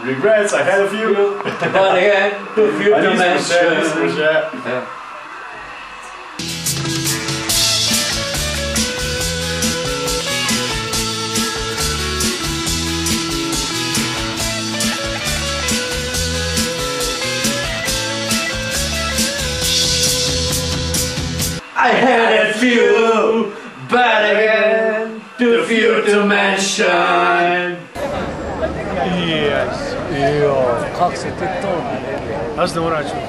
Regrets, I had a few. But again, too few to mention. I had a few, but again, too few to mention. Yes, Kako se ti to naredi? ja se ne moram čuti.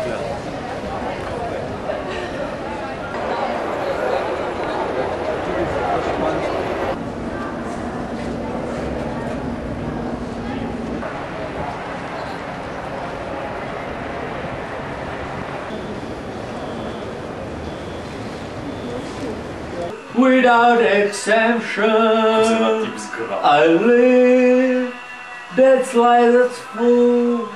Without exemption, I live. That's life that's full.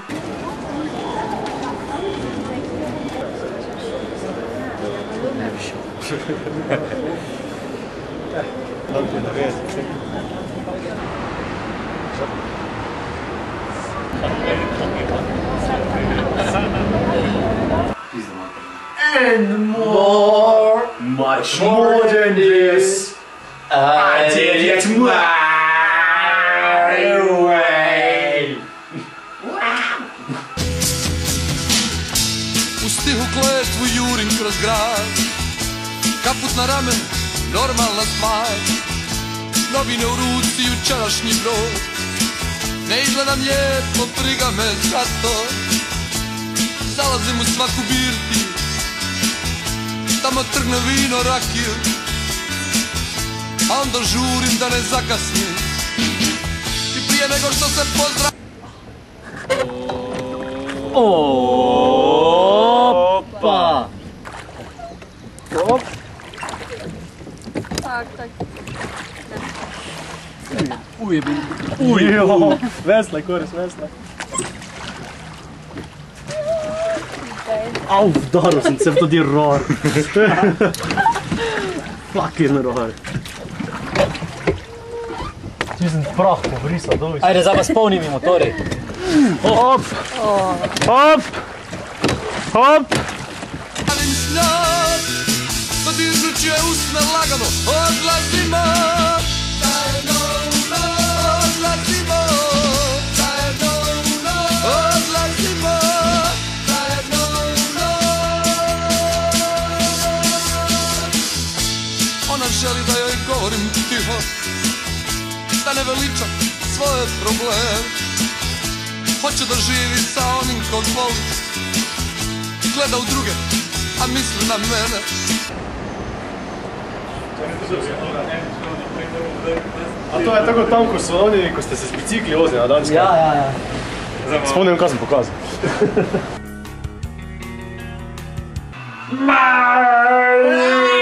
And more, much more than this, I did it my way. U stihu kletvu jurim kroz grad, kaput na ramen, normalna stvar. Novine u ruci, jučerašnji brod, ne izgledam lijepo, briga me za to. Zalazim u svaku birti, tamo trgne vino, rakiju, a onda žurim da ne zakasnim. I prije nego što se pozdravim. Opa! Op! Tak. Ujebi. Vesla, koris, vesla. Au, vdaril sem se v tudi ror. Fucking ror. Ti sem prah pobrisal dol. Ajde, zdaj pa spolni mi motori. Hop! Hop! Hop! Palim snad, dodirnuće usne lagano, odlazimo. Zajedno u noć, odlazimo. Zajedno u noć, odlazimo. Zajedno u noć. Ona želi da joj govorim tiho, da ne veličam svoje probleme. Hoće da živi sa onim kog voli, gleda u druge, a misli na mene. A to je tako tam, ko so oni, ko ste se s bicikli vozili na Danske. Ja. Spomnim, kaj sem pokazal. My